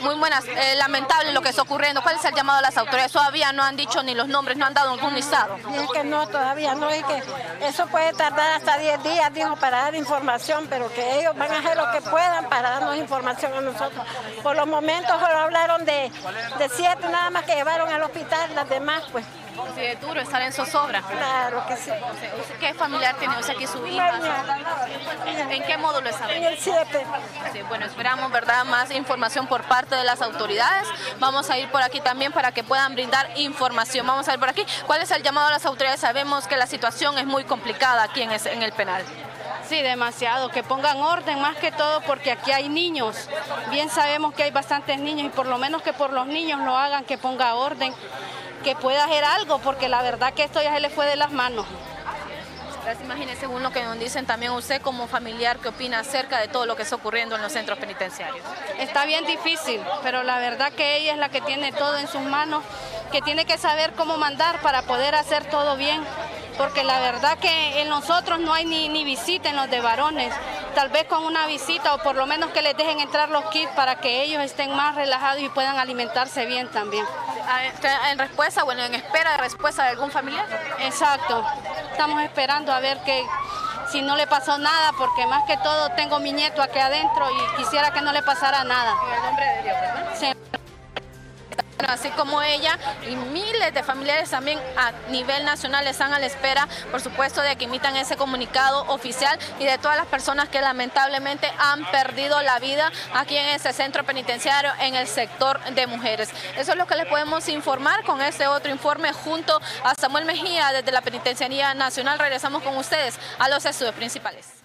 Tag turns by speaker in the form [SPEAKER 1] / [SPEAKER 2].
[SPEAKER 1] Muy buenas. Lamentable lo que está ocurriendo. ¿Cuál es el llamado a las autoridades? Todavía no han dicho ni los nombres, no han dado algún listado.
[SPEAKER 2] Y es que no, todavía no, es que eso puede tardar hasta 10 días, dijo, para dar información, pero que ellos van a hacer lo que puedan para darnos información a nosotros. Por los momentos solo hablaron de 7 nada más que llevaron al hospital, las demás pues.
[SPEAKER 1] Sí, es duro estar en zozobra.
[SPEAKER 2] Claro que sí.
[SPEAKER 1] ¿Qué familiar tiene usted aquí, su hija? ¿En qué módulo está?
[SPEAKER 2] En el 7.
[SPEAKER 1] Sí, bueno, esperamos, ¿verdad?, más información por parte de las autoridades. Vamos a ir por aquí también para que puedan brindar información. Vamos a ir por aquí. ¿Cuál es el llamado a las autoridades? Sabemos que la situación es muy complicada aquí en el penal.
[SPEAKER 3] Sí, demasiado, que pongan orden más que todo porque aquí hay niños. Bien sabemos que hay bastantes niños y por lo menos que por los niños lo hagan, que ponga orden, que pueda hacer algo, porque la verdad que esto ya se le fue de las manos.
[SPEAKER 1] Imagínese, según lo que nos dicen también usted como familiar, ¿qué opina acerca de todo lo que está ocurriendo en los centros penitenciarios?
[SPEAKER 3] Está bien difícil, pero la verdad que ella es la que tiene todo en sus manos, que tiene que saber cómo mandar para poder hacer todo bien, porque la verdad que en nosotros no hay ni visita en los de varones, tal vez con una visita o por lo menos que les dejen entrar los kits para que ellos estén más relajados y puedan alimentarse bien también.
[SPEAKER 1] En respuesta, bueno, en espera de respuesta de algún familiar.
[SPEAKER 3] Exacto, estamos esperando a ver que si no le pasó nada, porque más que todo tengo mi nieto aquí adentro y quisiera que no le pasara nada.
[SPEAKER 1] En el nombre de Dios, ¿verdad?
[SPEAKER 3] Sí.
[SPEAKER 1] Así como ella y miles de familiares también a nivel nacional están a la espera, por supuesto, de que emitan ese comunicado oficial y de todas las personas que lamentablemente han perdido la vida aquí en este centro penitenciario en el sector de mujeres. Eso es lo que les podemos informar con este otro informe junto a Samuel Mejía desde la Penitenciaría Nacional. Regresamos con ustedes a los estudios principales.